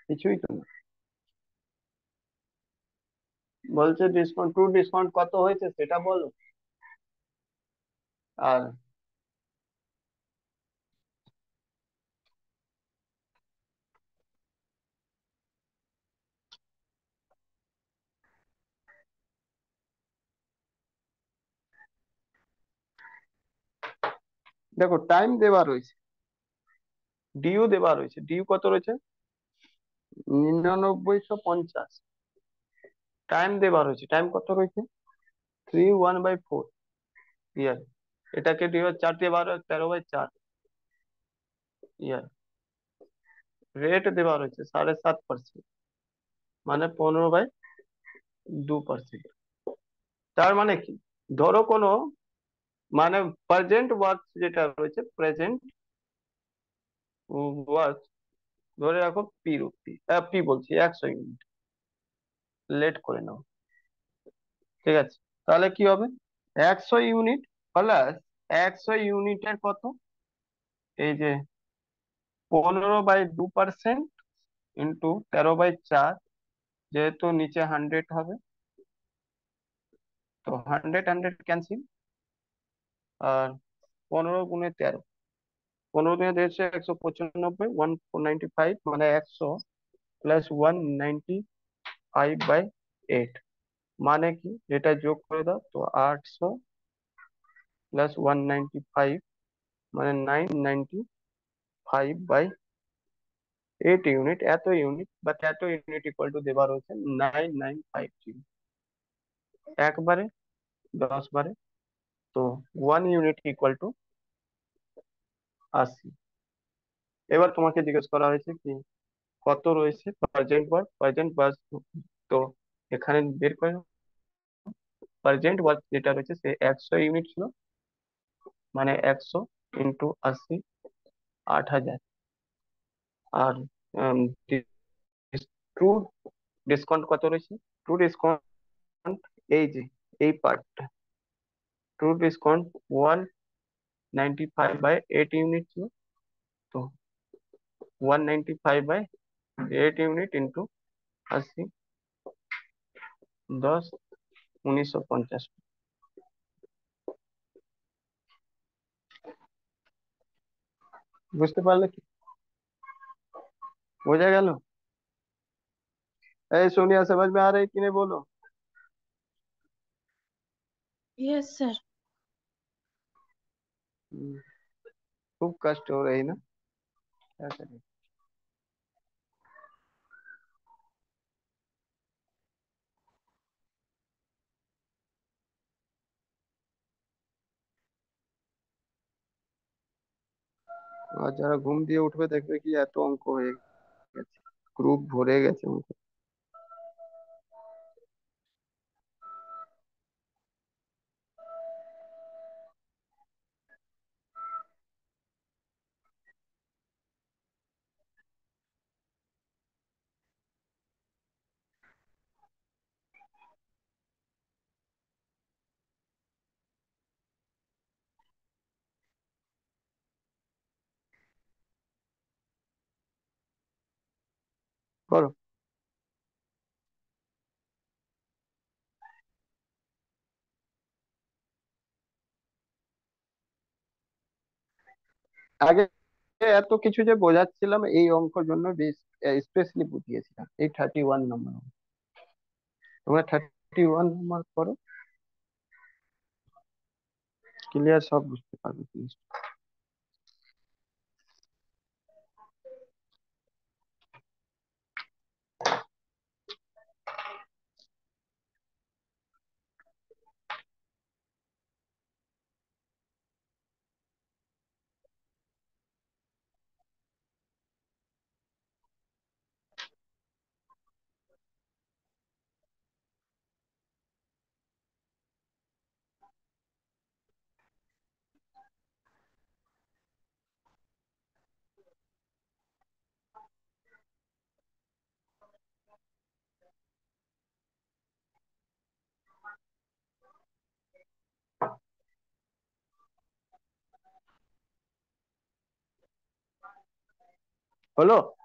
কিছুই তো না। বলছে ডিসকাউন্ট, ট্রু ডিসকাউন্ট কত হয়েছে সেটা বলো। আর দেখো টাইম দেওয়া রয়েছে, ডিউ দেওয়া রয়েছে, ডিউ কত রয়েছে? 9950। টাইম দেওয়া রয়েছে, টাইম কত রয়েছে? 3 1/4 ইয়ার। এটাকে 2004 দিয়ে 13/4 ইয়ার। রেট দেওয়া রয়েছে 7.5%, মানে 15/2%। তার মানে কি, ধরো কোনো, মানে প্রেজেন্ট ওয়ার্ক যেটা রয়েছে, প্রেজেন্ট ওয়ার্ক, ধরে রাখো রুপি, পি বলছি 100 ইউনিট, লেট করে নাও। ঠিক আছে, তাহলে কি হবে? 100 ইউনিট প্লাস 100 ইউনিটের কত, এই যে 15/2% ইন্টু 13/4, যেহেতু নিচে 100 হবে, তো 100 ক্যান্সেল। আর 15 × 13, 15 × 13 195, 1495, মানে 100 প্লাস 195/8, মানে কি, এটা যোগ করে দাও তো 800 প্লাস 195, মানে 995/8 ইউনিট। এত ইউনিট বা এত ইউনিট ইকুয়াল টু দেওয়া রয়েছে 9950, একবারে 10 বারে। তো 1 ইউনিট ইকুয়াল টু 80। এবার তোমাকে জিজ্ঞেস করা হয়েছে কি, কত রয়েছে প্রেজেন্ট ওয়ার্ক, প্রেজেন্ট ওয়ার্ক। তো এখানে বের করে, প্রেজেন্ট ওয়ার্ক যেটা রয়েছে সে 100 ইউনিট ছিল, মানে 100 × 80, 8000। আর ট্রু ডিসকাউন্ট কত রয়েছে? ট্রু ডিসকাউন্ট, এই যে এই পার্টটা, ট্রু ডিসকাউন্ট 195/8 ইউনিট ছিল। তো 195/8 ইউনিট ইন্টু 80, 10, 1950। বুঝতে পারলে কি? বোঝা गया? ए सोनिया, समझ में आ रही कि नहीं, बोलो। Yes sir. हम्म, खूब कष्ट हो रही ना, क्या करें। আর যারা ঘুম দিয়ে উঠবে দেখবে কি এত অঙ্ক হয়ে গেছে, গ্রুপ ভরে গেছে অঙ্ক। করো। আগে এত কিছু যে বোঝাচ্ছিলাম এই অঙ্কের জন্য, স্পেশালি বুঝিয়েছিলাম এই 31 নম্বর। তোমরা 31 নম্বর করো, ক্লিয়ার, সব বুঝতে পারবে জিনিসটা। হলো?